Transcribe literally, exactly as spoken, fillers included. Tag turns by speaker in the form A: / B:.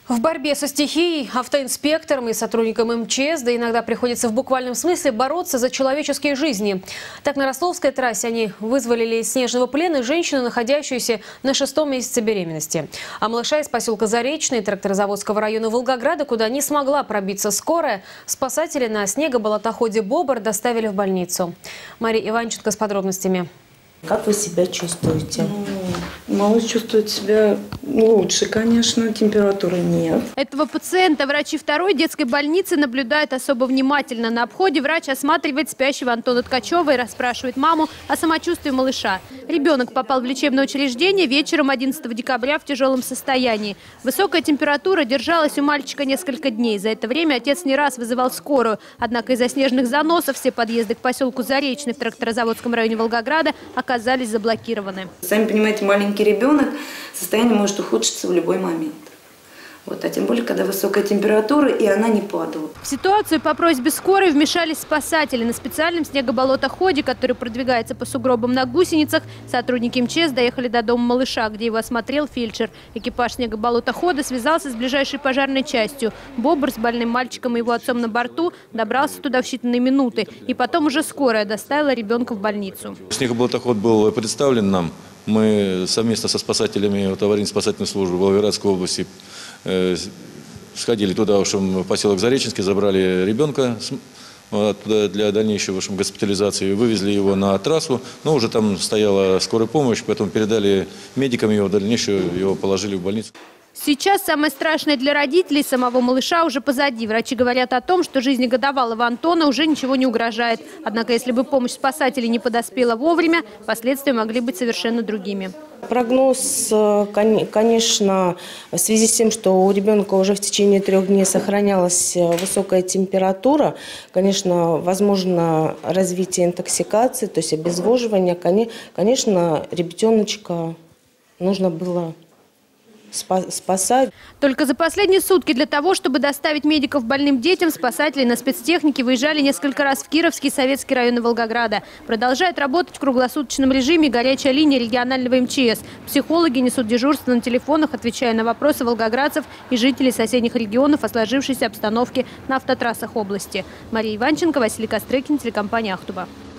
A: В борьбе со стихией автоинспекторам и сотрудникам эм че эс, да иногда приходится в буквальном смысле бороться за человеческие жизни. Так, на Ростовской трассе они вызволили из снежного плена женщину, находящуюся на шестом месяце беременности. А малыша из поселка Заречный тракторозаводского района Волгограда, куда не смогла пробиться скорая, спасатели на снегоболотоходе «Бобр» доставили в больницу. Мария Иванченко с подробностями.
B: Как вы себя чувствуете?
C: Ну, малыш чувствует себя лучше, конечно, температуры нет.
D: Этого пациента врачи второй детской больницы наблюдают особо внимательно. На обходе врач осматривает спящего Антона Ткачева и расспрашивает маму о самочувствии малыша. Ребенок попал в лечебное учреждение вечером одиннадцатого декабря в тяжелом состоянии. Высокая температура держалась у мальчика несколько дней. За это время отец не раз вызывал скорую. Однако из-за снежных заносов все подъезды к поселку Заречный в тракторозаводском районе Волгограда оказались заблокированы.
C: Сами понимаете, маленький ребенок, состояние может ухудшиться в любой момент. Вот, а тем более, когда высокая температура, и она не падала.
D: В ситуацию по просьбе скорой вмешались спасатели. На специальном снегоболотоходе, который продвигается по сугробам на гусеницах, сотрудники эм че эс доехали до дома малыша, где его осмотрел фельдшер. Экипаж снегоболотохода связался с ближайшей пожарной частью. «Бобр» с больным мальчиком и его отцом на борту добрался туда в считанные минуты. И потом уже скорая доставила ребенка в больницу.
E: Снегоболотоход был представлен нам. Мы совместно со спасателями от аварийно-спасательной службы Волгоградской области э, сходили туда, в общем, в поселок Зареченский, забрали ребенка оттуда для дальнейшей, в общем, госпитализации, вывезли его на трассу, но уже там стояла скорая помощь, поэтому передали медикам его, в дальнейшем его положили в больницу.
D: Сейчас самое страшное для родителей самого малыша уже позади. Врачи говорят о том, что жизни годовалого Антона уже ничего не угрожает. Однако, если бы помощь спасателей не подоспела вовремя, последствия могли быть совершенно другими.
B: Прогноз, конечно, в связи с тем, что у ребенка уже в течение трех дней сохранялась высокая температура, конечно, возможно развитие интоксикации, то есть обезвоживание. Конечно, ребятеночка нужно было спасать.
D: Только за последние сутки для того, чтобы доставить медиков больным детям, спасатели на спецтехнике выезжали несколько раз в Кировский и Советский районы Волгограда. Продолжает работать в круглосуточном режиме горячая линия регионального эм че эс. Психологи несут дежурство на телефонах, отвечая на вопросы волгоградцев и жителей соседних регионов о сложившейся обстановке на автотрассах области. Мария Иванченко, Василий Кострыкин, телекомпания «Ахтуба».